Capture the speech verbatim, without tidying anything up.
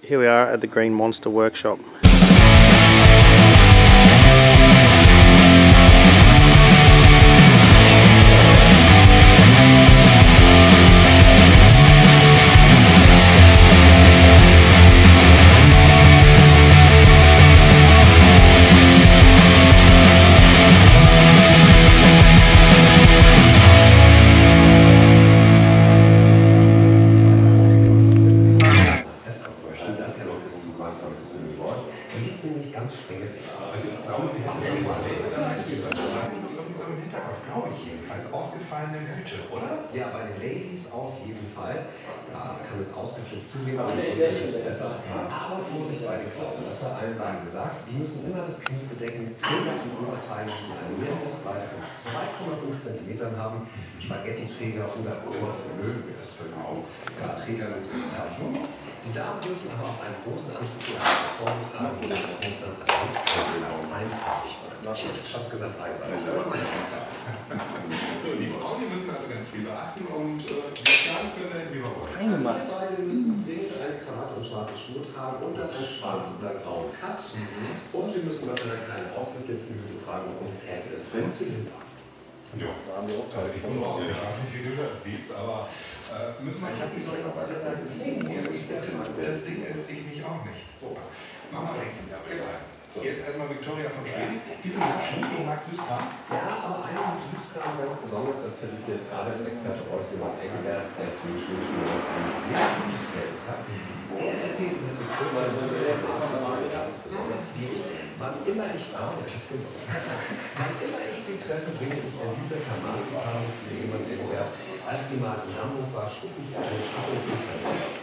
Here we are at the Green Monster workshop. Ja, bei den Ladies auf jeden Fall. Da kann es ausgeführt zugehen, aber die ist besser. Aber Vorsicht bei den Klauen. Das hat allen beiden gesagt. Die müssen immer das Knie bedecken. Träger und Oberteile müssen eine Mindestbreite von zwei Komma fünf Zentimetern haben. Spaghetti-Träger oder Obermögen das für genau. Ja, trägerloses Teil. Die Damen dürfen aber auch einen großen Anzug oder Accessoire tragen, wo das muss dann alles genau einfarbig sein. Ich hätte fast gesagt einseitig. So, die Frauen, die müssen also ganz viel beachten und äh, die Kerle können dahin wie wir wollen. Fein gemacht. Beide müssen zwingend eine Krawatte und schwarze Schuhe tragen und dann einen schwarzen oder grauen Cut. Mhm. Und wir müssen was in einer kleinen ausgeflippten Hüte tragen, uns täte es ein Zylinder. Ja, also ich muss auch, ich weiß nicht, wie du das siehst, aber äh, müssen wir... Ich habe dich noch nicht weiter das, das Ding ist, ich mich auch nicht. So, machen wir nächsten Jahr besser. Jetzt erstmal Victoria von Schweden. Diesen Abschnitt, du magst Süßkram? Ja, aber einen Süßkram ganz besonders, das finde ich jetzt gerade als Experte Rolf Simon Engelberg, der zum schwedischen Holz ein sehr gutes Verhältnis hat. Er erzählt, dass die Krömer ganz besonders liegt. Wann immer ich arbeite, wann immer ich sie treffe, bringe ich ein Lübecker Marzipan zu Simon Engelberg. Als sie mal in Hamburg war, schlug ich einen Stapel